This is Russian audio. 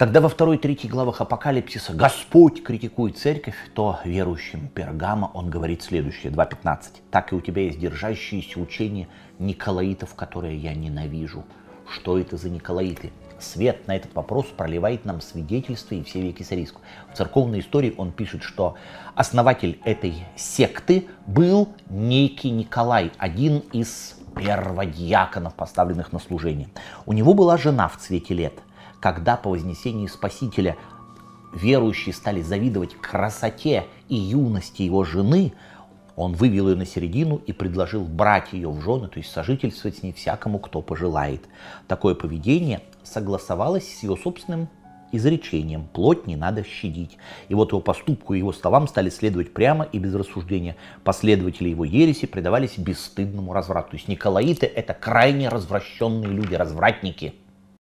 Когда во 2-3 главах Апокалипсиса Господь критикует церковь, то верующим Пергама он говорит следующее, 2.15. «Так и у тебя есть держащиеся учения николаитов, которые я ненавижу». Что это за николаиты? Свет на этот вопрос проливает нам свидетельство Евсевия Кесарийского. В церковной истории он пишет, что основатель этой секты был некий Николай, один из перводиаконов, поставленных на служение. У него была жена в цвете лет. Когда по вознесении Спасителя верующие стали завидовать красоте и юности его жены, он вывел ее на середину и предложил брать ее в жены, то есть сожительствовать с ней всякому, кто пожелает. Такое поведение согласовалось с его собственным изречением: плоть не надо щадить. И вот его поступку и его словам стали следовать прямо и без рассуждения. Последователи его ереси предавались бесстыдному разврату. То есть николаиты — это крайне развращенные люди, развратники.